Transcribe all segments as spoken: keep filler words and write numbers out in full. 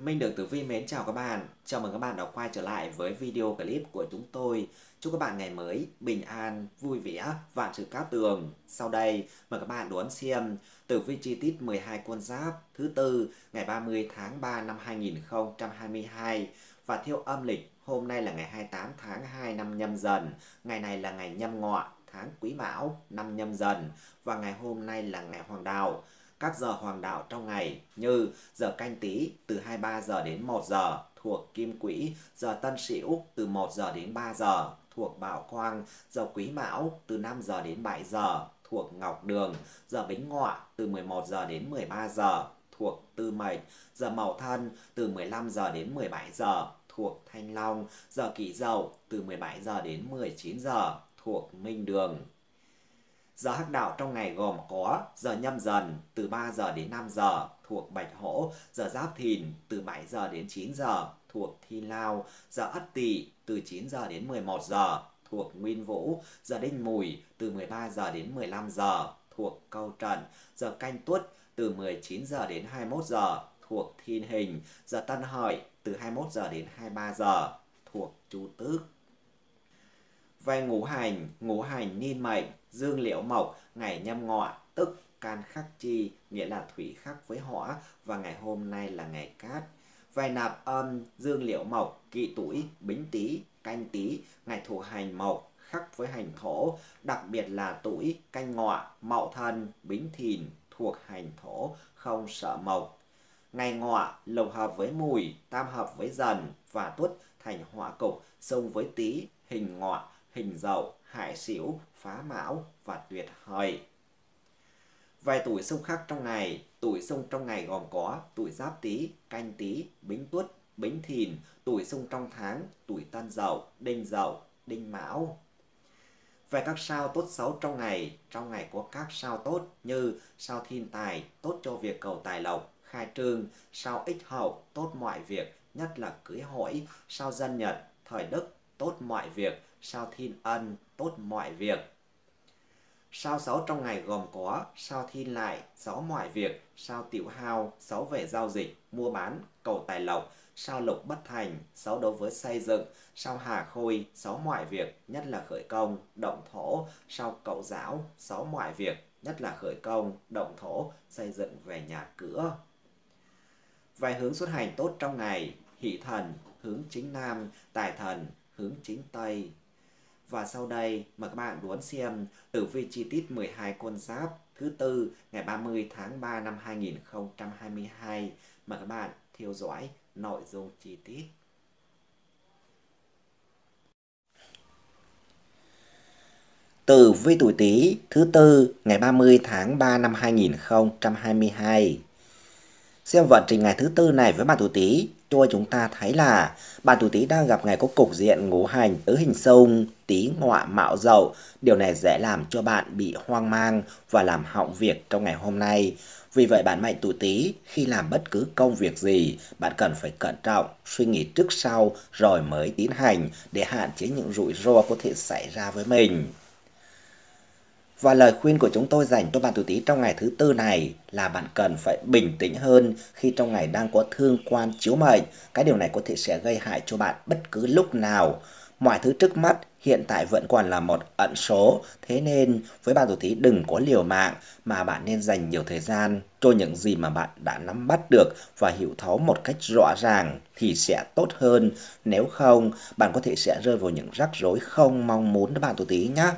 Minh được Tử Vi mến chào các bạn. Chào mừng các bạn đã quay trở lại với video clip của chúng tôi. Chúc các bạn ngày mới bình an, vui vẻ, vạn sự cát tường. Sau đây mời các bạn đón xem Tử Vi chi tiết mười hai con giáp thứ tư ngày ba mươi tháng ba năm hai nghìn không trăm hai mươi hai. Và theo âm lịch, hôm nay là ngày hai mươi tám tháng hai năm Nhâm Dần. Ngày này là ngày Nhâm Ngọ, tháng Quý Mão, năm Nhâm Dần. Và ngày hôm nay là ngày Hoàng Đạo. Các giờ hoàng đạo trong ngày như giờ Canh Tý từ hai mươi ba giờ đến một giờ thuộc Kim Quỹ, giờ Tân Sửu từ một giờ đến ba giờ thuộc Bảo Quang, giờ Quý Mão từ năm giờ đến bảy giờ thuộc Ngọc Đường, giờ Bính Ngọ từ mười một giờ đến mười ba giờ thuộc Tư Mệnh, giờ Mậu Thân từ mười lăm giờ đến mười bảy giờ thuộc Thanh Long, giờ Kỷ Dậu từ mười bảy giờ đến mười chín giờ thuộc Minh Đường. Giờ hắc đạo trong ngày gồm có giờ Nhâm Dần từ ba giờ đến năm giờ thuộc Bạch Hổ, giờ Giáp Thìn từ bảy giờ đến chín giờ thuộc Thi Lao, giờ Ất Tỵ từ chín giờ đến mười một giờ thuộc Nguyên Vũ, giờ Đinh Mùi từ mười ba giờ đến mười lăm giờ thuộc Câu Trận, giờ Canh Tuất từ mười chín giờ đến hai mươi mốt giờ thuộc Thiên Hình, giờ Tân Hợi từ hai mươi mốt giờ đến hai mươi ba giờ thuộc Chu Tước. Về ngũ hành, ngũ hành niên mệnh, dương liễu mộc, ngày Nhâm Ngọ, tức can khắc chi, nghĩa là thủy khắc với hỏa, và ngày hôm nay là ngày cát. Về nạp âm, dương liễu mộc, kỷ tuổi, bính tý, canh tý, ngày thuộc hành mộc, khắc với hành thổ, đặc biệt là tuổi, canh ngọ, mậu thân, bính thìn, thuộc hành thổ, không sợ mộc. Ngày ngọ, lục hợp với mùi, tam hợp với dần và tuất thành hỏa cục, xung với tý, hình ngọ, hình dậu, hại xỉu, phá mão và tuyệt hợi. Vài tuổi xung khắc trong ngày, tuổi xung trong ngày gồm có tuổi Giáp Tý, Canh Tý, Bính Tuất, Bính Thìn, tuổi xung trong tháng, tuổi Tân Dậu, Đinh Dậu, Đinh Mão. Về các sao tốt xấu trong ngày, trong ngày có các sao tốt như sao Thiên Tài, tốt cho việc cầu tài lộc, khai trương, sao Ích Hậu, tốt mọi việc, nhất là cưới hỏi, sao Dân Nhật, thời Đức, tốt mọi việc, sao Thiên Ân, tốt mọi việc. Sao xấu trong ngày gồm có sao Thiên Lại, xấu mọi việc, sao Tiểu Hao, xấu về giao dịch, mua bán, cầu tài lộc, sao Lục Bất Thành, xấu đối với xây dựng, sao Hà Khôi, xấu mọi việc, nhất là khởi công, động thổ, sao Cậu Giảo, xấu mọi việc, nhất là khởi công, động thổ, xây dựng về nhà cửa. Vài hướng xuất hành tốt trong ngày, Hỷ Thần, hướng chính Nam, Tài Thần, hướng chính Tây. Và sau đây mời các bạn đón xem tử vi chi tiết mười hai con giáp thứ tư ngày ba mươi tháng ba năm hai nghìn không trăm hai mươi hai. Mời các bạn theo dõi nội dung chi tiết. Tử vi tuổi Tý thứ tư ngày ba mươi tháng ba năm hai nghìn không trăm hai mươi hai. Xem vận trình ngày thứ tư này với bạn tuổi Tý, cho chúng ta thấy là bạn tuổi Tý đang gặp ngày có cục diện ngũ hành tứ hình xung Tý Ngọ Mão Dậu. Điều này dễ làm cho bạn bị hoang mang và làm hỏng việc trong ngày hôm nay. Vì vậy bạn mệnh tuổi Tý khi làm bất cứ công việc gì, bạn cần phải cẩn trọng, suy nghĩ trước sau rồi mới tiến hành để hạn chế những rủi ro có thể xảy ra với mình. Và lời khuyên của chúng tôi dành cho bạn tuổi Tý trong ngày thứ tư này là bạn cần phải bình tĩnh hơn khi trong ngày đang có thương quan chiếu mệnh. Cái điều này có thể sẽ gây hại cho bạn bất cứ lúc nào. Mọi thứ trước mắt hiện tại vẫn còn là một ẩn số. Thế nên với bạn tuổi Tý đừng có liều mạng mà bạn nên dành nhiều thời gian cho những gì mà bạn đã nắm bắt được và hiểu thấu một cách rõ ràng thì sẽ tốt hơn. Nếu không, bạn có thể sẽ rơi vào những rắc rối không mong muốn đó bạn tuổi Tý nhé.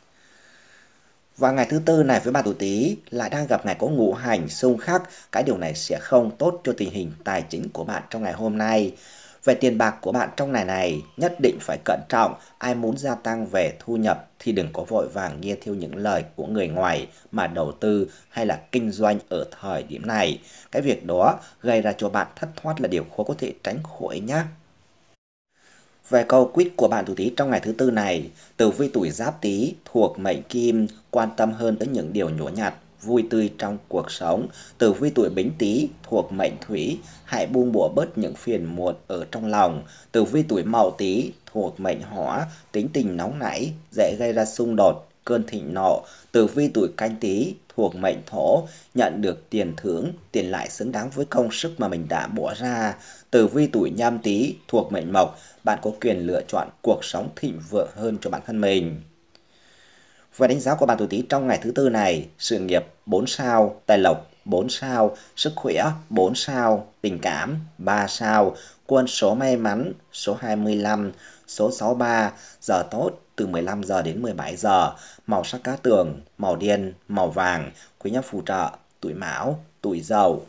Và ngày thứ tư này với bạn tuổi Tý lại đang gặp ngày có ngũ hành xung khắc, cái điều này sẽ không tốt cho tình hình tài chính của bạn trong ngày hôm nay. Về tiền bạc của bạn trong ngày này nhất định phải cẩn trọng, ai muốn gia tăng về thu nhập thì đừng có vội vàng nghe theo những lời của người ngoài mà đầu tư hay là kinh doanh ở thời điểm này. Cái việc đó gây ra cho bạn thất thoát là điều khó có thể tránh khỏi nhé. Về câu quyết của bạn tuổi Tý trong ngày thứ tư này, tử vi tuổi Giáp Tý thuộc mệnh Kim, quan tâm hơn tới những điều nhỏ nhặt, vui tươi trong cuộc sống. Tử vi tuổi Bính Tý thuộc mệnh Thủy, hãy buông bỏ bớt những phiền muộn ở trong lòng. Tử vi tuổi Mậu Tý thuộc mệnh Hỏa, tính tình nóng nảy, dễ gây ra xung đột, cơn thịnh nộ. Tử vi tuổi Canh Tý thuộc mệnh Thổ, nhận được tiền thưởng, tiền lãi xứng đáng với công sức mà mình đã bỏ ra. Tử vi tuổi Nhâm Tý thuộc mệnh Mộc, bạn có quyền lựa chọn cuộc sống thịnh vượng hơn cho bản thân mình. Về đánh giá của bạn tuổi Tý trong ngày thứ tư này: sự nghiệp bốn sao, tài lộc bốn sao, sức khỏe bốn sao, tình cảm ba sao, quân số may mắn số hai mươi lăm, số sáu mươi ba, giờ tốt từ mười lăm giờ đến mười bảy giờ, màu sắc cát tường, màu đen, màu vàng, quý nhân phù trợ, tuổi Mão, tuổi Dậu.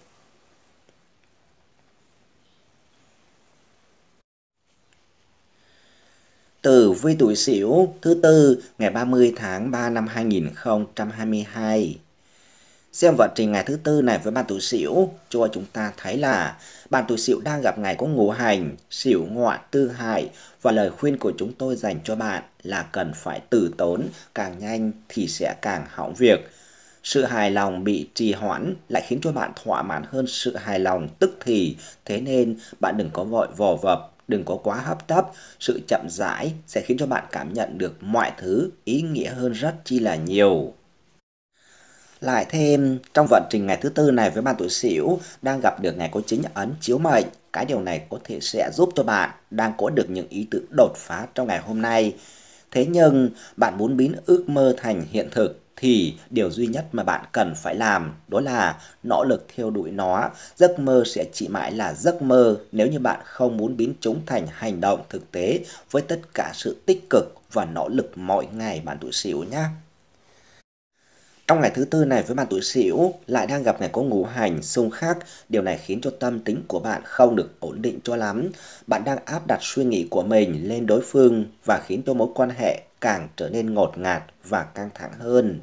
Tử vi tuổi Sửu thứ tư ngày ba mươi tháng ba năm hai nghìn không trăm hai mươi hai. Xem vận trình ngày thứ tư này với bạn tuổi Sửu cho chúng ta thấy là bạn tuổi Sửu đang gặp ngày có ngũ hành, Sửu ngọ tư hại, và lời khuyên của chúng tôi dành cho bạn là cần phải từ tốn, càng nhanh thì sẽ càng hỏng việc. Sự hài lòng bị trì hoãn lại khiến cho bạn thỏa mãn hơn sự hài lòng tức thì, thế nên bạn đừng có vội vò vập, đừng có quá hấp tấp. Sự chậm rãi sẽ khiến cho bạn cảm nhận được mọi thứ ý nghĩa hơn rất chi là nhiều. Lại thêm, trong vận trình ngày thứ tư này với bạn tuổi Sửu đang gặp được ngày có chính ấn chiếu mệnh. Cái điều này có thể sẽ giúp cho bạn đang có được những ý tưởng đột phá trong ngày hôm nay. Thế nhưng, bạn muốn biến ước mơ thành hiện thực thì điều duy nhất mà bạn cần phải làm đó là nỗ lực theo đuổi nó. Giấc mơ sẽ chỉ mãi là giấc mơ nếu như bạn không muốn biến chúng thành hành động thực tế với tất cả sự tích cực và nỗ lực mỗi ngày bạn tuổi Sửu nhé. Trong ngày thứ tư này với bạn tuổi Sửu lại đang gặp ngày có ngũ hành xung khắc, điều này khiến cho tâm tính của bạn không được ổn định cho lắm. Bạn đang áp đặt suy nghĩ của mình lên đối phương và khiến cho mối quan hệ càng trở nên ngột ngạt và căng thẳng hơn.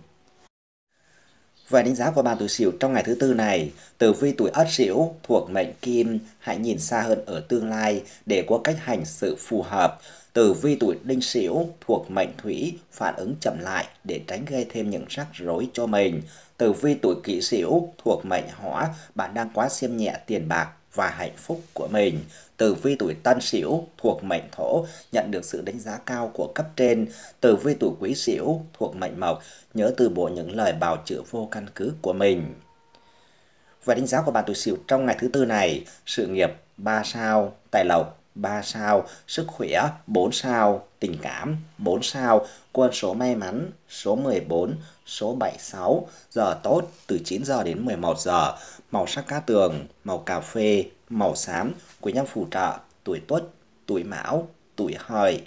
Về đánh giá của bạn tuổi Sửu trong ngày thứ tư này: tử vi tuổi Ất Sửu thuộc mệnh Kim, hãy nhìn xa hơn ở tương lai để có cách hành xử phù hợp. Tử vi tuổi Đinh Sửu thuộc mệnh Thủy, phản ứng chậm lại để tránh gây thêm những rắc rối cho mình. Tử vi tuổi Kỷ Sửu thuộc mệnh Hỏa, bạn đang quá xem nhẹ tiền bạc và hạnh phúc của mình. Tử vi tuổi Tân Sửu thuộc mệnh Thổ, nhận được sự đánh giá cao của cấp trên. Tử vi tuổi Quý Sửu thuộc mệnh Mộc, nhớ từ bỏ những lời bào chữa vô căn cứ của mình. Và đánh giá của bạn tuổi Sửu trong ngày thứ tư này: sự nghiệp ba sao, tài lộc ba sao, sức khỏe bốn sao, tình cảm bốn sao, quân số may mắn số mười bốn, số bảy mươi sáu, giờ tốt từ chín giờ đến mười một giờ, màu sắc cát tường, màu cà phê, màu xám, quý nhân phù trợ, tuổi Tuất, tuổi Mão, tuổi Hợi.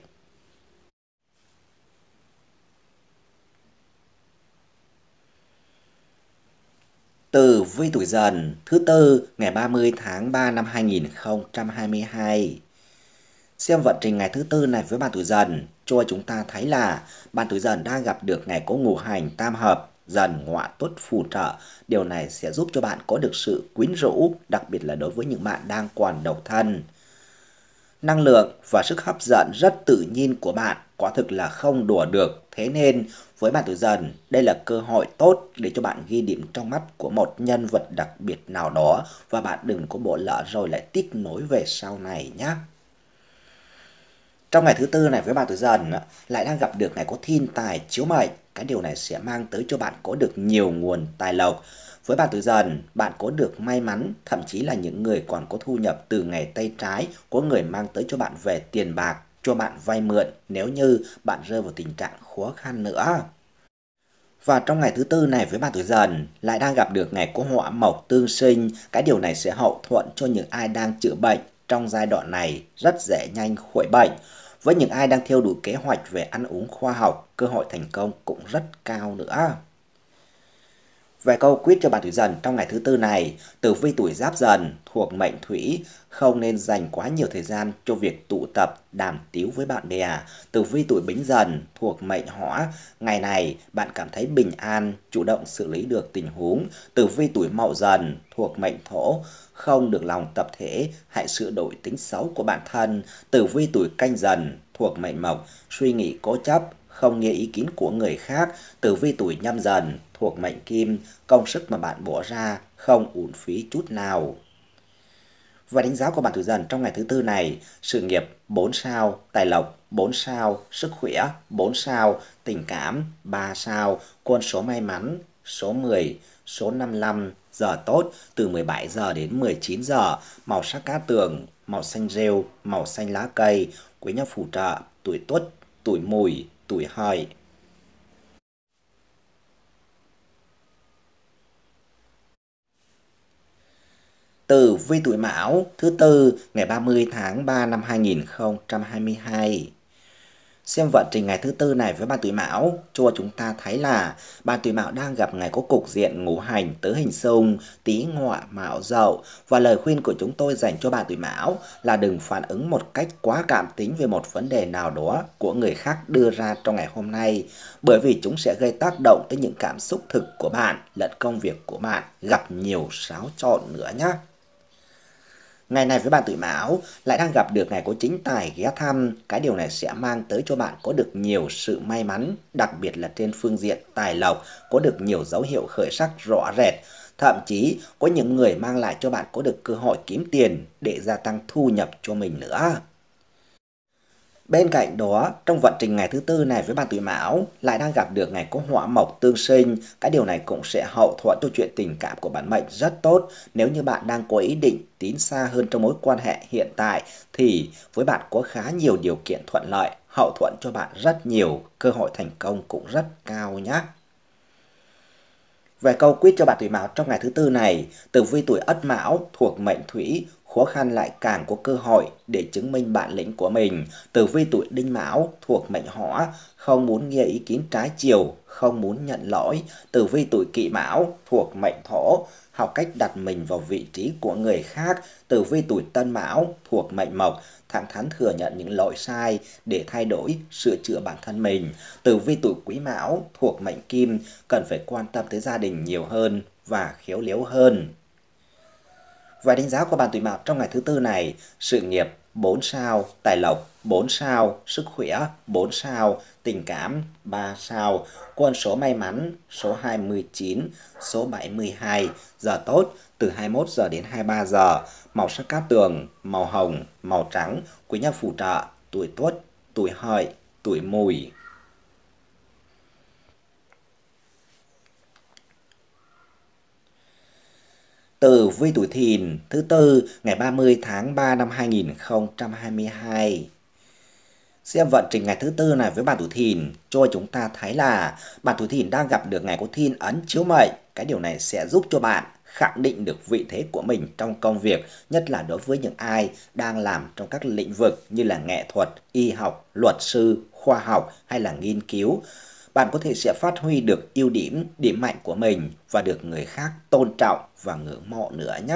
Tử vi tuổi Dần thứ tư ngày ba mươi tháng ba năm hai nghìn không trăm hai mươi hai. Xem vận trình ngày thứ tư này với bạn tuổi Dần cho chúng ta thấy là bạn tuổi Dần đang gặp được ngày có ngũ hành tam hợp, Dần ngọ Tuất phù trợ. Điều này sẽ giúp cho bạn có được sự quyến rũ, đặc biệt là đối với những bạn đang còn độc thân. Năng lượng và sức hấp dẫn rất tự nhiên của bạn quả thực là không đùa được. Thế nên với bạn tuổi Dần, đây là cơ hội tốt để cho bạn ghi điểm trong mắt của một nhân vật đặc biệt nào đó, và bạn đừng có bỏ lỡ rồi lại tiếc nối về sau này nhé. Trong ngày thứ tư này với bạn tuổi Dần lại đang gặp được ngày có thiên tài chiếu mệnh. Cái điều này sẽ mang tới cho bạn có được nhiều nguồn tài lộc. Với bạn tuổi Dần, bạn có được may mắn, thậm chí là những người còn có thu nhập từ ngày tay trái, có người mang tới cho bạn về tiền bạc, cho bạn vay mượn nếu như bạn rơi vào tình trạng khó khăn nữa. Và trong ngày thứ tư này với bạn tuổi Dần lại đang gặp được ngày có họa mộc tương sinh. Cái điều này sẽ hậu thuẫn cho những ai đang chữa bệnh trong giai đoạn này rất dễ nhanh khỏi bệnh. Với những ai đang theo đuổi kế hoạch về ăn uống khoa học, cơ hội thành công cũng rất cao nữa. Về câu quyết cho bạn tuổi Dần trong ngày thứ tư này: tử vi tuổi Giáp Dần thuộc mệnh Thủy, không nên dành quá nhiều thời gian cho việc tụ tập, đàm tiếu với bạn bè. Tử vi tuổi Bính Dần thuộc mệnh Hỏa, ngày này bạn cảm thấy bình an, chủ động xử lý được tình huống. Tử vi tuổi Mậu Dần thuộc mệnh Thổ, không được lòng tập thể, hãy sửa đổi tính xấu của bản thân. Tử vi tuổi Canh Dần thuộc mệnh Mộc, suy nghĩ cố chấp, không nghe ý kiến của người khác. Tử vi tuổi Nhâm Dần thuộc mệnh Kim, công sức mà bạn bỏ ra không uổng phí chút nào. Và đánh giá của bạn tuổi Dần trong ngày thứ tư này: sự nghiệp bốn sao, tài lộc bốn sao, sức khỏe bốn sao, tình cảm ba sao, con số may mắn số mười, số năm mươi lăm, giờ tốt từ mười bảy giờ đến mười chín giờ, màu sắc cát tường, màu xanh rêu, màu xanh lá cây, quý nhân phù trợ, tuổi Tuất, tuổi Mùi, tuổi Hợi. Tử vi tuổi Mão thứ tư ngày ba mươi tháng ba năm hai nghìn không trăm hai mươi hai. Xem vận trình ngày thứ tư này với bạn tuổi Mão, cho chúng ta thấy là bạn tuổi Mão đang gặp ngày có cục diện ngũ hành tứ hình xung, Tý Ngọ Mão Dậu, và lời khuyên của chúng tôi dành cho bạn tuổi Mão là đừng phản ứng một cách quá cảm tính về một vấn đề nào đó của người khác đưa ra trong ngày hôm nay, bởi vì chúng sẽ gây tác động tới những cảm xúc thực của bạn lẫn công việc của bạn gặp nhiều xáo trộn nữa nhé. Ngày này với bạn tuổi Mão lại đang gặp được ngày có chính tài ghé thăm. Cái điều này sẽ mang tới cho bạn có được nhiều sự may mắn, đặc biệt là trên phương diện tài lộc, có được nhiều dấu hiệu khởi sắc rõ rệt. Thậm chí có những người mang lại cho bạn có được cơ hội kiếm tiền để gia tăng thu nhập cho mình nữa. Bên cạnh đó, trong vận trình ngày thứ tư này với bạn tuổi Mão lại đang gặp được ngày có hỏa mộc tương sinh. Cái điều này cũng sẽ hậu thuẫn cho chuyện tình cảm của bản mệnh rất tốt. Nếu như bạn đang có ý định tiến xa hơn trong mối quan hệ hiện tại thì với bạn có khá nhiều điều kiện thuận lợi, hậu thuẫn cho bạn rất nhiều, cơ hội thành công cũng rất cao nhé. Về câu quyết cho bạn tuổi Mão trong ngày thứ tư này, tử vi tuổi Ất Mão thuộc mệnh Thủy, khó khăn lại càng có cơ hội để chứng minh bản lĩnh của mình. Tử vi tuổi Đinh Mão thuộc mệnh Hỏa, không muốn nghe ý kiến trái chiều, không muốn nhận lỗi. Tử vi tuổi Kỷ Mão thuộc mệnh Thổ, học cách đặt mình vào vị trí của người khác. Tử vi tuổi Tân Mão thuộc mệnh Mộc, thẳng thắn thừa nhận những lỗi sai để thay đổi, sửa chữa bản thân mình. Tử vi tuổi Quý Mão thuộc mệnh Kim, cần phải quan tâm tới gia đình nhiều hơn và khéo léo hơn. Và đánh giá của bạn tuổi Mão trong ngày thứ tư này: sự nghiệp bốn sao, tài lộc bốn sao, sức khỏe bốn sao, tình cảm ba sao, con số may mắn số hai mươi chín, số bảy mươi hai, giờ tốt từ hai mươi mốt giờ đến hai mươi ba giờ, màu sắc cát tường, màu hồng, màu trắng, quý nhân phù trợ, tuổi Tuất, tuổi Hợi, tuổi Mùi. Tử vi tuổi Thìn thứ tư ngày ba mươi tháng ba năm hai nghìn không trăm hai mươi hai. Xem vận trình ngày thứ tư này với bạn tuổi Thìn cho chúng ta thấy là bạn tuổi Thìn đang gặp được ngày có thiên ấn chiếu mệnh. Cái điều này sẽ giúp cho bạn khẳng định được vị thế của mình trong công việc, nhất là đối với những ai đang làm trong các lĩnh vực như là nghệ thuật, y học, luật sư, khoa học hay là nghiên cứu. Bạn có thể sẽ phát huy được ưu điểm, điểm mạnh của mình và được người khác tôn trọng và ngưỡng mộ nữa nhé.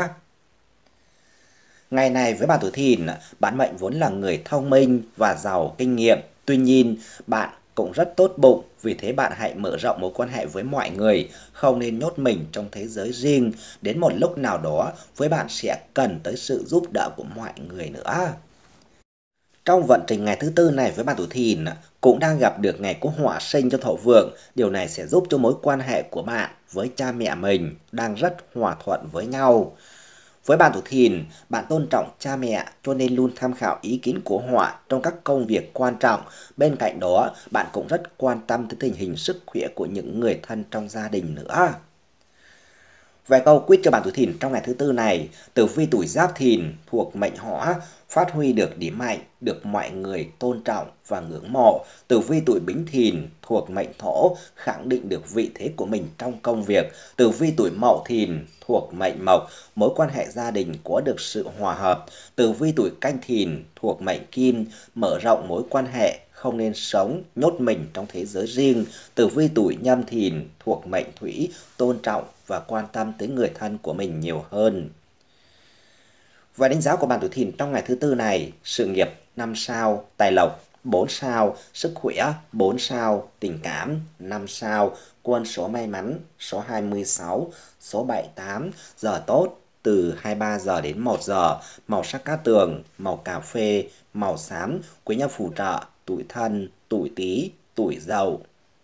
Ngày này với bạn tuổi Thìn, bản mệnh vốn là người thông minh và giàu kinh nghiệm. Tuy nhiên, bạn cũng rất tốt bụng, vì thế bạn hãy mở rộng mối quan hệ với mọi người, không nên nhốt mình trong thế giới riêng. Đến một lúc nào đó, với bạn sẽ cần tới sự giúp đỡ của mọi người nữa. Trong vận trình ngày thứ tư này với bạn tuổi Thìn cũng đang gặp được ngày có hỏa sinh cho Thổ Vượng. Điều này sẽ giúp cho mối quan hệ của bạn với cha mẹ mình đang rất hòa thuận với nhau. Với bạn tuổi Thìn, bạn tôn trọng cha mẹ cho nên luôn tham khảo ý kiến của họ trong các công việc quan trọng. Bên cạnh đó, bạn cũng rất quan tâm tới tình hình sức khỏe của những người thân trong gia đình nữa. Vài câu quyết cho bạn tuổi Thìn trong ngày thứ tư này: tử vi tuổi Giáp Thìn thuộc mệnh Hỏa, phát huy được điểm mạnh, được mọi người tôn trọng và ngưỡng mộ. Tử vi tuổi Bính Thìn thuộc mệnh Thổ, khẳng định được vị thế của mình trong công việc. Tử vi tuổi Mậu Thìn thuộc mệnh Mộc, mối quan hệ gia đình có được sự hòa hợp. Tử vi tuổi Canh Thìn thuộc mệnh Kim, mở rộng mối quan hệ, không nên sống nhốt mình trong thế giới riêng. Tử vi tuổi Nhâm Thìn thuộc mệnh Thủy, tôn trọng và quan tâm tới người thân của mình nhiều hơn. Và đánh giá của bạn tuổi Thìn trong ngày thứ tư này: sự nghiệp năm sao, tài lộc bốn sao, sức khỏe bốn sao, tình cảm năm sao, con số may mắn số hai mươi sáu, số bảy mươi tám, giờ tốt từ hai mươi ba giờ đến một giờ, màu sắc cát tường, màu cà phê, màu xám, quý nhân phù trợ, tuổi Thân, tuổi Tý, tuổi Dậu.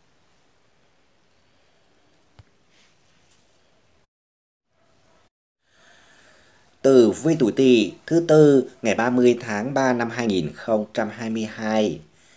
Tử vi tuổi Tỵ thứ tư ngày ba mươi tháng ba năm hai nghìn không trăm hai mươi hai.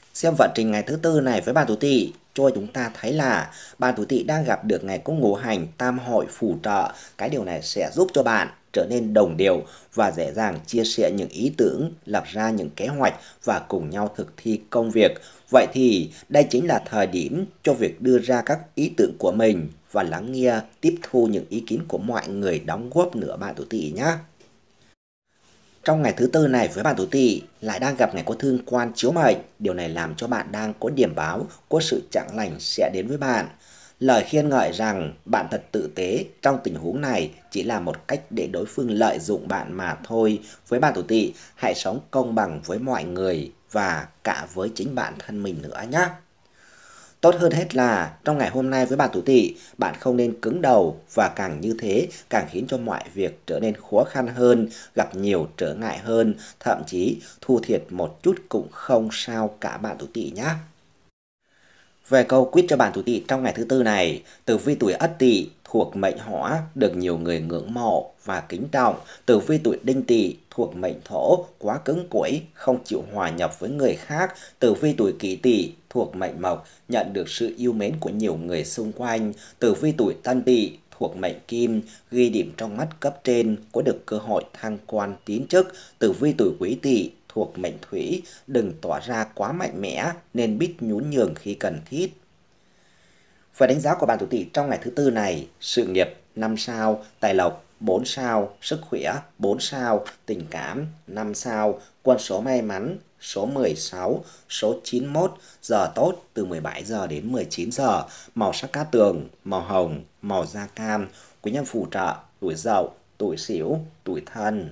Xem vận trình ngày thứ tư này với bạn tuổi Tỵ cho chúng ta thấy là bạn tuổi Tỵ đang gặp được ngày có ngũ hành tam hội phù trợ. Cái điều này sẽ giúp cho bạn trở nên đồng đều và dễ dàng chia sẻ những ý tưởng, lập ra những kế hoạch và cùng nhau thực thi công việc. Vậy thì đây chính là thời điểm cho việc đưa ra các ý tưởng của mình và lắng nghe, tiếp thu những ý kiến của mọi người đóng góp nữa bạn tuổi Tỵ nhé. Trong ngày thứ tư này với bạn tuổi Tỵ lại đang gặp ngày có thương quan chiếu mệnh, điều này làm cho bạn đang có điểm báo, có sự chẳng lành sẽ đến với bạn. Lời khiên ngợi rằng bạn thật tử tế trong tình huống này chỉ là một cách để đối phương lợi dụng bạn mà thôi. Với bạn tuổi Tỵ, hãy sống công bằng với mọi người và cả với chính bản thân mình nữa nhé. Tốt hơn hết là trong ngày hôm nay với bạn tuổi Tỵ, bạn không nên cứng đầu và càng như thế càng khiến cho mọi việc trở nên khó khăn hơn, gặp nhiều trở ngại hơn, thậm chí thua thiệt một chút cũng không sao cả bạn tuổi Tỵ nhé. Về câu quyết cho bạn tuổi Tỵ trong ngày thứ tư này, tử vi tuổi Ất Tỵ thuộc mệnh Hỏa được nhiều người ngưỡng mộ và kính trọng. Tử vi tuổi Đinh Tỵ thuộc mệnh Thổ quá cứng cỏi, không chịu hòa nhập với người khác. Tử vi tuổi Kỷ Tỵ thuộc mệnh Mộc nhận được sự yêu mến của nhiều người xung quanh. Tử vi tuổi Tân Tỵ thuộc mệnh Kim ghi điểm trong mắt cấp trên, có được cơ hội thăng quan tiến chức. Tử vi tuổi Quý Tỵ thuộc mệnh Thủy đừng tỏ ra quá mạnh mẽ nên biết nhún nhường khi cần thiết. Về đánh giá của bạn tuổi Tỵ trong ngày thứ tư này: sự nghiệp năm sao, tài lộc bốn sao, sức khỏe bốn sao, tình cảm năm sao, quân số may mắn số mười sáu, số chín mươi mốt, giờ tốt từ mười bảy giờ đến mười chín giờ, màu sắc cát tường màu hồng, màu da cam, quý nhân phù trợ tuổi Dậu, tuổi Sửu, tuổi Thân.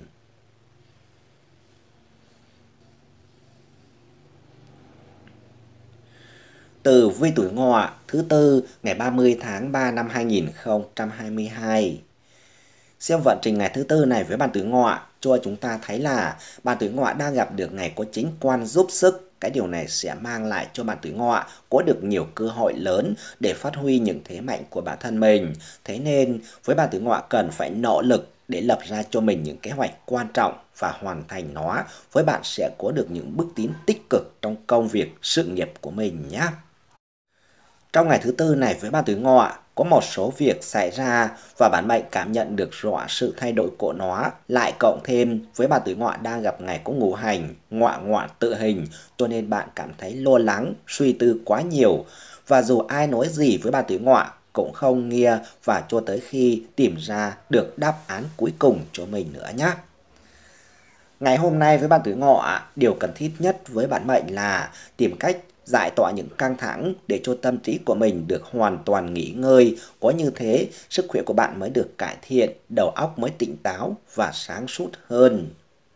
Tử vi tuổi Ngọ thứ tư ngày ba mươi tháng ba năm hai nghìn không trăm hai mươi hai. Xem vận trình ngày thứ tư này với bạn tuổi Ngọ cho chúng ta thấy là bạn tuổi Ngọ đang gặp được ngày có chính quan giúp sức. Cái điều này sẽ mang lại cho bạn tuổi Ngọ có được nhiều cơ hội lớn để phát huy những thế mạnh của bản thân mình. Thế nên với bạn tuổi Ngọ cần phải nỗ lực để lập ra cho mình những kế hoạch quan trọng và hoàn thành nó. Với bạn sẽ có được những bước tiến tích cực trong công việc, sự nghiệp của mình nhé. Trong ngày thứ tư này với bạn tuổi Ngọ, có một số việc xảy ra và bản mệnh cảm nhận được rõ sự thay đổi của nó. Lại cộng thêm với bạn tuổi Ngọ đang gặp ngày có ngũ hành, Ngọ Ngọ tự hình, cho nên bạn cảm thấy lo lắng, suy tư quá nhiều. Và dù ai nói gì với bạn tuổi Ngọ cũng không nghe và cho tới khi tìm ra được đáp án cuối cùng cho mình nữa nhé. Ngày hôm nay với bạn tuổi Ngọ, điều cần thiết nhất với bản mệnh là tìm cách giải tỏa những căng thẳng để cho tâm trí của mình được hoàn toàn nghỉ ngơi. Có như thế, sức khỏe của bạn mới được cải thiện, đầu óc mới tỉnh táo và sáng suốt hơn.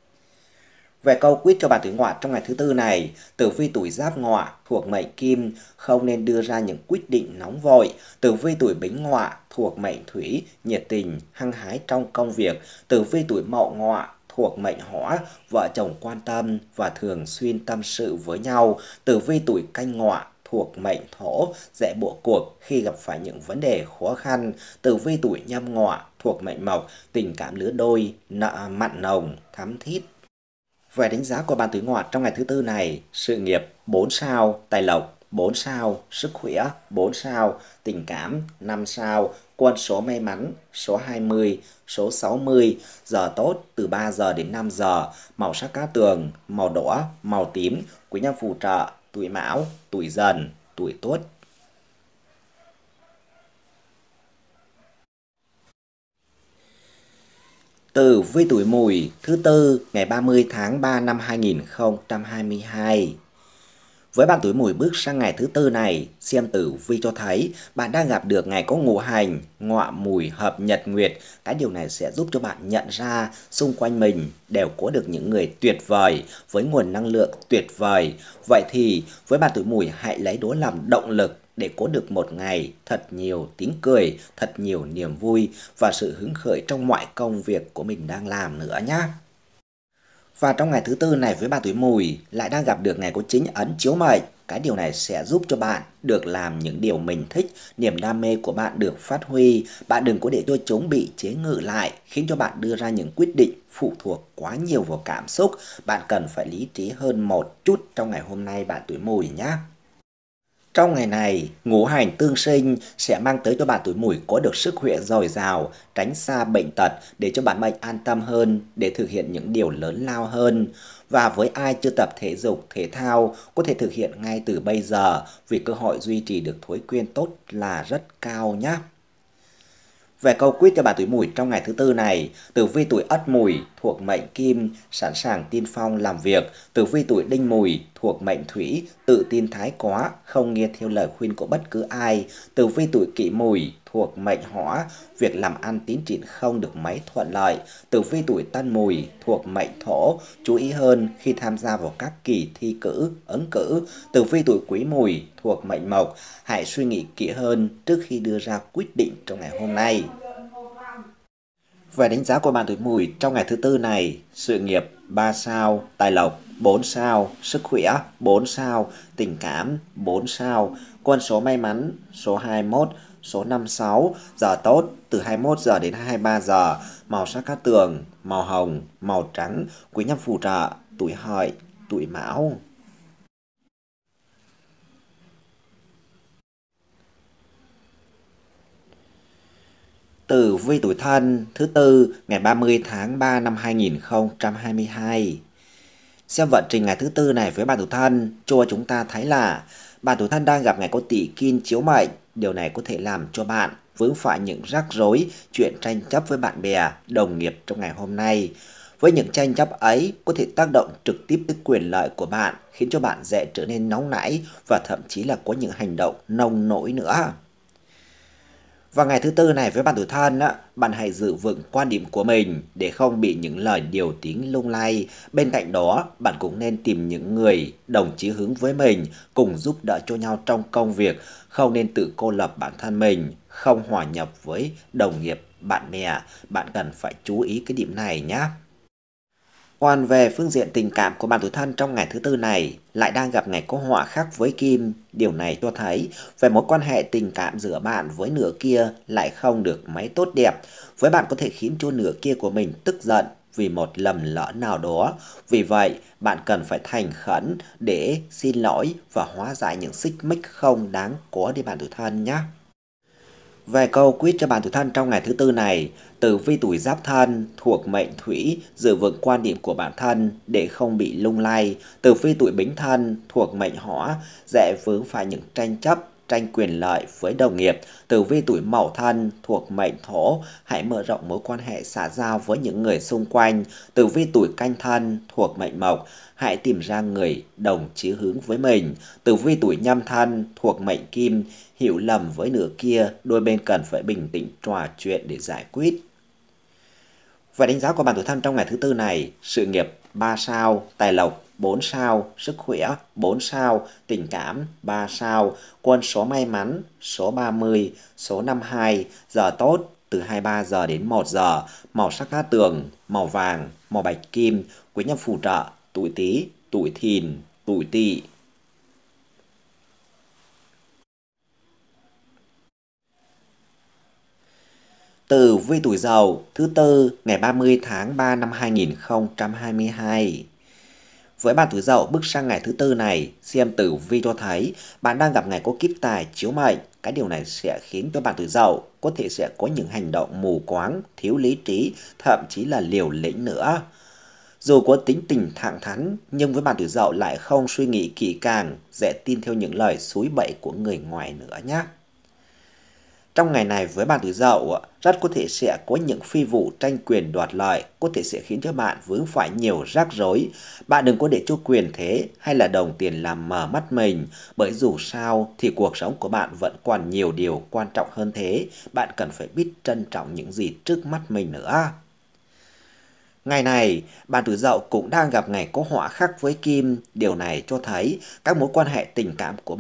Về câu quyết cho bạn tuổi Ngọ trong ngày thứ tư này: tử vi tuổi Giáp Ngọ thuộc mệnh Kim không nên đưa ra những quyết định nóng vội. Tử vi tuổi Bính Ngọ thuộc mệnh Thủy nhiệt tình, hăng hái trong công việc. Tử vi tuổi Mậu Ngọ thuộc mệnh Hỏa vợ chồng quan tâm và thường xuyên tâm sự với nhau. Tử vi tuổi Canh Ngọ thuộc mệnh Thổ dễ bỏ cuộc khi gặp phải những vấn đề khó khăn. Tử vi tuổi Nhâm Ngọ thuộc mệnh Mộc tình cảm lứa đôi nợ mặn nồng thắm thiết. Về đánh giá của bạn tuổi Ngọ trong ngày thứ tư này: sự nghiệp bốn sao, tài lộc bốn sao, sức khỏe bốn sao, tình cảm năm sao, quân số may mắn số hai mươi, số sáu mươi, giờ tốt từ ba giờ đến năm giờ, màu sắc cát tường màu đỏ, màu tím, quý nhân phù trợ tuổi Mão, tuổi Dần, tuổi Tuất. Tử vi tuổi Mùi thứ tư ngày ba mươi tháng ba năm hai nghìn không trăm hai mươi hai. Với bạn tuổi Mùi bước sang ngày thứ tư này, xem tử vi cho thấy bạn đang gặp được ngày có ngũ hành, Ngọ Mùi hợp Nhật Nguyệt. Cái điều này sẽ giúp cho bạn nhận ra xung quanh mình đều có được những người tuyệt vời với nguồn năng lượng tuyệt vời. Vậy thì với bạn tuổi Mùi hãy lấy đó làm động lực để có được một ngày thật nhiều tiếng cười, thật nhiều niềm vui và sự hứng khởi trong mọi công việc của mình đang làm nữa nhé. Và trong ngày thứ tư này với bạn tuổi Mùi lại đang gặp được ngày có chính ấn chiếu mệnh. Cái điều này sẽ giúp cho bạn được làm những điều mình thích, niềm đam mê của bạn được phát huy. Bạn đừng có để cho chúng bị chế ngự lại, khiến cho bạn đưa ra những quyết định phụ thuộc quá nhiều vào cảm xúc. Bạn cần phải lý trí hơn một chút trong ngày hôm nay bạn tuổi Mùi nhé. Trong ngày này, ngũ hành tương sinh sẽ mang tới cho bạn tuổi Mùi có được sức khỏe dồi dào, tránh xa bệnh tật để cho bản mệnh an tâm hơn để thực hiện những điều lớn lao hơn. Và với ai chưa tập thể dục, thể thao, có thể thực hiện ngay từ bây giờ vì cơ hội duy trì được thói quen tốt là rất cao nhé. Về câu quyết cho bạn tuổi Mùi trong ngày thứ tư này, tử vi tuổi Ất Mùi thuộc mệnh Kim, sẵn sàng tiên phong làm việc. Tử vi tuổi Đinh Mùi thuộc mệnh Thủy, tự tin thái quá, không nghe theo lời khuyên của bất cứ ai. Tử vi tuổi Kỷ Mùi thuộc mệnh Hỏa, việc làm ăn tiến triển không được mấy thuận lợi. Tử vi tuổi Tân Mùi thuộc mệnh Thổ, chú ý hơn khi tham gia vào các kỳ thi cử, ứng cử. Tử vi tuổi Quý Mùi thuộc mệnh Mộc, hãy suy nghĩ kỹ hơn trước khi đưa ra quyết định trong ngày hôm nay. Về đánh giá của bạn tuổi Mùi trong ngày thứ tư này, sự nghiệp ba sao, tài lộc bốn sao, sức khỏe bốn sao, tình cảm bốn sao, quân số may mắn số hai mươi mốt, số năm mươi sáu, giờ tốt từ hai mươi mốt giờ đến hai mươi ba giờ, màu sắc cát tường, màu hồng, màu trắng, quý nhân phù trợ, tuổi Hợi, tuổi Mão. Tử vi tuổi Thân thứ tư ngày ba mươi tháng ba năm hai nghìn không trăm hai mươi hai. Xem vận trình ngày thứ tư này với bạn tuổi Thân, cho chúng ta thấy là bạn tuổi Thân đang gặp ngày có tỷ Kim chiếu mệnh. Điều này có thể làm cho bạn vướng phải những rắc rối, chuyện tranh chấp với bạn bè, đồng nghiệp trong ngày hôm nay. Với những tranh chấp ấy có thể tác động trực tiếp tới quyền lợi của bạn, khiến cho bạn dễ trở nên nóng nảy và thậm chí là có những hành động nông nổi nữa. Vào ngày thứ tư này với bạn tuổi Thân, bạn hãy giữ vững quan điểm của mình để không bị những lời điều tiếng lung lay. Bên cạnh đó, bạn cũng nên tìm những người đồng chí hướng với mình, cùng giúp đỡ cho nhau trong công việc, không nên tự cô lập bản thân mình, không hòa nhập với đồng nghiệp, bạn bè. Bạn cần phải chú ý cái điểm này nhé. Còn về phương diện tình cảm của bạn tuổi Thân trong ngày thứ tư này lại đang gặp ngày có họa khắc với Kim. Điều này cho thấy về mối quan hệ tình cảm giữa bạn với nửa kia lại không được mấy tốt đẹp. Với bạn có thể khiến cho nửa kia của mình tức giận vì một lầm lỡ nào đó. Vì vậy, bạn cần phải thành khẩn để xin lỗi và hóa giải những xích mích không đáng có để bạn tuổi Thân nhé. Về câu quyết cho bạn tuổi Thân trong ngày thứ tư này, tử vi tuổi Giáp Thân thuộc mệnh Thủy, giữ vững quan điểm của bản thân để không bị lung lay. Tử vi tuổi Bính Thân thuộc mệnh Hỏa, dễ vướng phải những tranh chấp, tranh quyền lợi với đồng nghiệp. Tử vi tuổi Mậu Thân thuộc mệnh Thổ, hãy mở rộng mối quan hệ xã giao với những người xung quanh. Tử vi tuổi Canh Thân thuộc mệnh Mộc, hãy tìm ra người đồng chí hướng với mình. Tử vi tuổi Nhâm Thân thuộc mệnh Kim, hiểu lầm với nửa kia, đôi bên cần phải bình tĩnh trò chuyện để giải quyết. Và đánh giá của bạn tuổi Thân trong ngày thứ tư này, sự nghiệp ba sao, tài lộc bốn sao, sức khỏe bốn sao, tình cảm ba sao, quân số may mắn số ba mươi, số năm mươi hai, giờ tốt từ hai mươi ba giờ đến một giờ, màu sắc cát tường, màu vàng, màu bạch kim, quý nhân phù trợ, tuổi Tý, tuổi Thìn, tuổi Tỵ. Tử vi tuổi Dậu thứ tư ngày ba mươi tháng ba năm hai nghìn không trăm hai mươi hai. Với bạn tuổi Dậu bước sang ngày thứ tư này, xem tử vi cho thấy bạn đang gặp ngày có kiếp tài chiếu mệnh. Cái điều này sẽ khiến cho bạn tuổi Dậu có thể sẽ có những hành động mù quáng, thiếu lý trí, thậm chí là liều lĩnh nữa. Dù có tính tình thẳng thắn, nhưng với bạn tuổi Dậu lại không suy nghĩ kỹ càng, dễ tin theo những lời xúi bậy của người ngoài nữa nhé. Trong ngày này với bạn tuổi Dậu, rất có thể sẽ có những phi vụ tranh quyền đoạt lợi, có thể sẽ khiến cho bạn vướng phải nhiều rắc rối. Bạn đừng có để cho quyền thế hay là đồng tiền làm mờ mắt mình, bởi dù sao thì cuộc sống của bạn vẫn còn nhiều điều quan trọng hơn thế. Bạn cần phải biết trân trọng những gì trước mắt mình nữa. Ngày này, bạn tuổi Dậu cũng đang gặp ngày có họa khắc với Kim. Điều này cho thấy các mối quan hệ tình cảm của bạn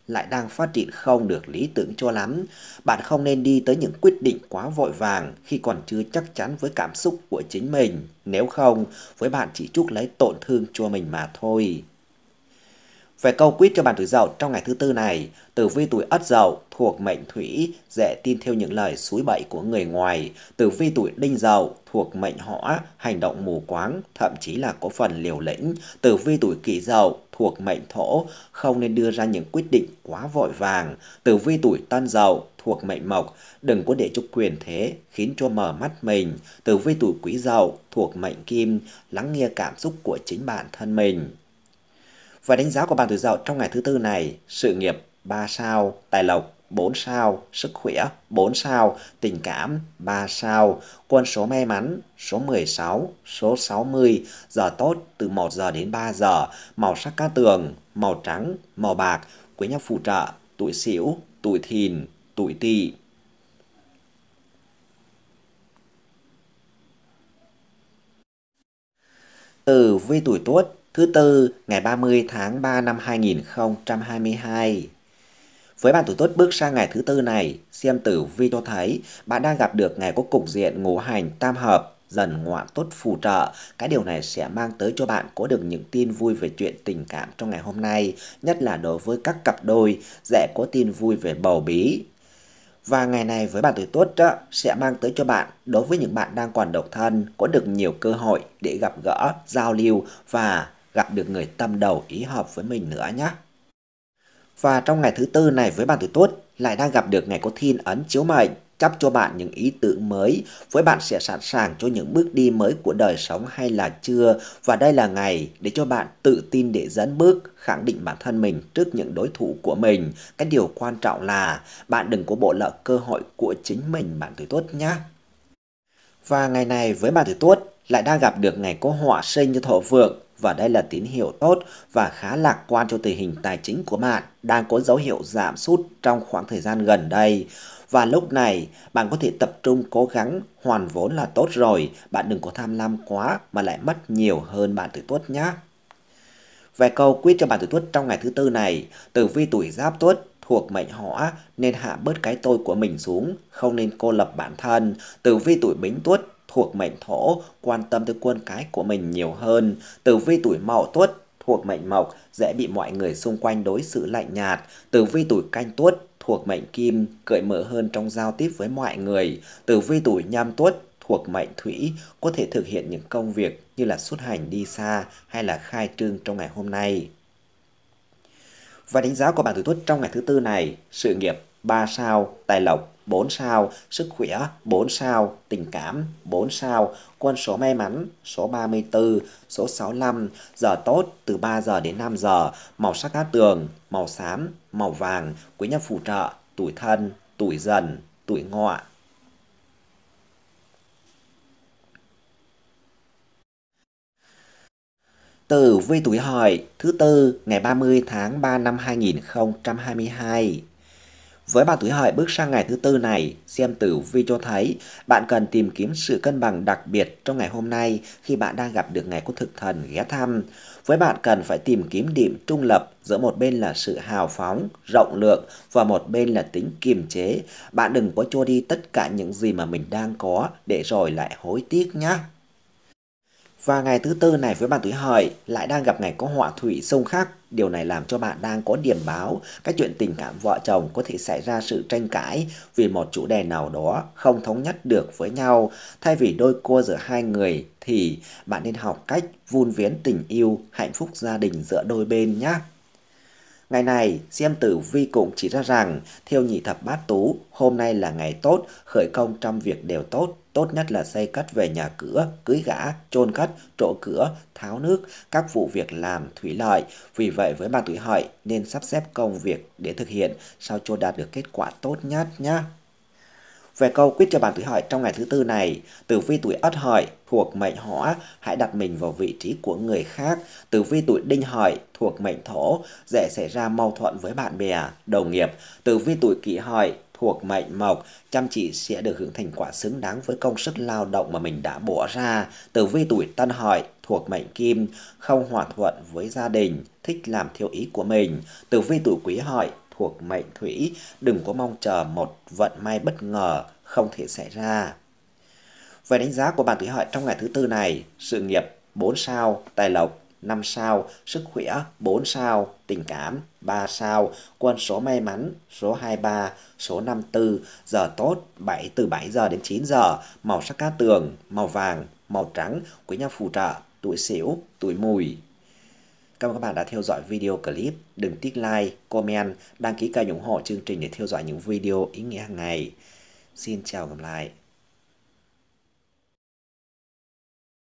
lại đang phát triển không được lý tưởng cho lắm. Bạn không nên đi tới những quyết định quá vội vàng khi còn chưa chắc chắn với cảm xúc của chính mình. Nếu không, với bạn chỉ chuốc lấy tổn thương cho mình mà thôi. Về câu quyết cho bạn tuổi Dậu trong ngày thứ tư này, tử vi tuổi Ất Dậu thuộc mệnh Thủy, dễ tin theo những lời suối bậy của người ngoài. Tử vi tuổi Đinh Dậu thuộc mệnh Hỏa, hành động mù quáng, thậm chí là có phần liều lĩnh. Tử vi tuổi Kỷ Dậu thuộc mệnh Thổ, không nên đưa ra những quyết định quá vội vàng. Tử vi tuổi Tân Dậu thuộc mệnh Mộc, đừng có để cho quyền thế khiến cho mờ mắt mình. Tử vi tuổi Quý Dậu thuộc mệnh Kim, lắng nghe cảm xúc của chính bản thân mình. Và đánh giá của bạn tuổi Dậu trong ngày thứ tư này: sự nghiệp ba sao, tài lộc bốn sao, sức khỏe bốn sao, tình cảm ba sao, quân số may mắn số mười sáu, số sáu mươi, giờ tốt từ một giờ đến ba giờ, màu sắc cát tường màu trắng, màu bạc, quý nhân phù trợ tuổi Sửu, tuổi Thìn, tuổi Tỵ. Tử vi tuổi Tuất thứ tư ngày ba mươi tháng ba năm hai nghìn không trăm hai mươi hai. Với bạn tuổi Tuất bước sang ngày thứ tư này, xem tử vi cho thấy bạn đang gặp được ngày có cục diện ngũ hành tam hợp, dần ngọ tốt phù trợ. Cái điều này sẽ mang tới cho bạn có được những tin vui về chuyện tình cảm trong ngày hôm nay, nhất là đối với các cặp đôi, dễ có tin vui về bầu bí. Và ngày này với bạn tuổi Tuất đó, sẽ mang tới cho bạn, đối với những bạn đang còn độc thân, có được nhiều cơ hội để gặp gỡ, giao lưu và gặp được người tâm đầu ý hợp với mình nữa nhé. Và trong ngày thứ tư này với bạn tuổi Tuất lại đang gặp được ngày có thiên ấn chiếu mệnh, chắp cho bạn những ý tưởng mới, với bạn sẽ sẵn sàng cho những bước đi mới của đời sống hay là chưa, và đây là ngày để cho bạn tự tin để dẫn bước, khẳng định bản thân mình trước những đối thủ của mình. Cái điều quan trọng là bạn đừng có bỏ lỡ cơ hội của chính mình bạn tuổi Tuất nhé. Và ngày này với bạn tuổi Tuất lại đang gặp được ngày có họa sinh cho thổ vượng, và đây là tín hiệu tốt và khá lạc quan cho tình hình tài chính của bạn đang có dấu hiệu giảm sút trong khoảng thời gian gần đây. Và lúc này bạn có thể tập trung cố gắng hoàn vốn là tốt rồi, bạn đừng có tham lam quá mà lại mất nhiều hơn bạn tuổi Tuất nhé. Về câu quyết cho bạn tuổi Tuất trong ngày thứ tư này, tử vi tuổi Giáp Tuất thuộc mệnh Hỏa nên hạ bớt cái tôi của mình xuống, không nên cô lập bản thân. Tử vi tuổi Bính Tuất thuộc mệnh Thổ, quan tâm tới con cái của mình nhiều hơn. Tử vi tuổi Mậu Tuất thuộc mệnh Mộc, dễ bị mọi người xung quanh đối xử lạnh nhạt. Tử vi tuổi Canh Tuất thuộc mệnh Kim, cởi mở hơn trong giao tiếp với mọi người. Tử vi tuổi Nhâm Tuất thuộc mệnh Thủy, có thể thực hiện những công việc như là xuất hành đi xa hay là khai trương trong ngày hôm nay. Và đánh giá của bạn tuổi Tuất trong ngày thứ tư này: sự nghiệp ba sao, tài lộc bốn sao, sức khỏe bốn sao, tình cảm bốn sao, quân số may mắn số ba mươi tư, số sáu mươi lăm, giờ tốt từ ba giờ đến năm giờ, màu sắc cát tường màu xám, màu vàng, quý nhân phù trợ tuổi Thân, tuổi Dần, tuổi Ngọ. Tử vi tuổi Hợi thứ tư ngày ba mươi tháng ba năm hai nghìn không trăm hai mươi hai. Với bạn tuổi Hợi bước sang ngày thứ tư này, xem tử vi cho thấy bạn cần tìm kiếm sự cân bằng đặc biệt trong ngày hôm nay khi bạn đang gặp được ngày có thực thần ghé thăm. Với bạn cần phải tìm kiếm điểm trung lập giữa một bên là sự hào phóng, rộng lượng và một bên là tính kiềm chế. Bạn đừng có cho đi tất cả những gì mà mình đang có để rồi lại hối tiếc nhé. Và ngày thứ tư này với bạn tuổi Hợi lại đang gặp ngày có họa thủy xung khắc. Điều này làm cho bạn đang có điểm báo cái chuyện tình cảm vợ chồng có thể xảy ra sự tranh cãi vì một chủ đề nào đó không thống nhất được với nhau. Thay vì đôi co giữa hai người thì bạn nên học cách vun vén tình yêu, hạnh phúc gia đình giữa đôi bên nhé. Ngày này, xem tử vi cũng chỉ ra rằng, theo nhị thập bát tú, hôm nay là ngày tốt, khởi công trăm việc đều tốt. Tốt nhất là xây cất về nhà cửa, cưới gả, chôn cất, trổ cửa, tháo nước, các vụ việc làm thủy lợi. Vì vậy với bạn tuổi Hợi nên sắp xếp công việc để thực hiện sao cho đạt được kết quả tốt nhất nhé. Về câu quyết cho bạn tuổi Hợi trong ngày thứ tư này, tử vi tuổi Ất Hợi thuộc mệnh Hỏa, hãy đặt mình vào vị trí của người khác. Tử vi tuổi Đinh Hợi thuộc mệnh Thổ, dễ xảy ra mâu thuẫn với bạn bè, đồng nghiệp. Tử vi tuổi Kỷ Hợi thuộc mệnh Mộc, chăm chỉ sẽ được hưởng thành quả xứng đáng với công sức lao động mà mình đã bỏ ra. Tử vi tuổi Tân Hợi thuộc mệnh Kim, không hòa thuận với gia đình, thích làm theo ý của mình. Tử vi tuổi Quý Hợi thuộc mệnh Thủy, đừng có mong chờ một vận may bất ngờ không thể xảy ra. Về đánh giá của bạn tuổi Hợi trong ngày thứ tư này: sự nghiệp bốn sao, tài lộc năm sao, sức khỏe bốn sao, tình cảm ba sao, quân số may mắn số hai mươi ba, số năm mươi tư, giờ tốt bảy từ bảy giờ đến chín giờ, màu sắc cát tường màu vàng, màu trắng, quý nhân phù trợ tuổi Sửu, tuổi Mùi. Cảm ơn các bạn đã theo dõi video clip. Đừng tích like, comment, đăng ký kênh ủng hộ chương trình để theo dõi những video ý nghĩa hàng ngày. Xin chào, gặp lại.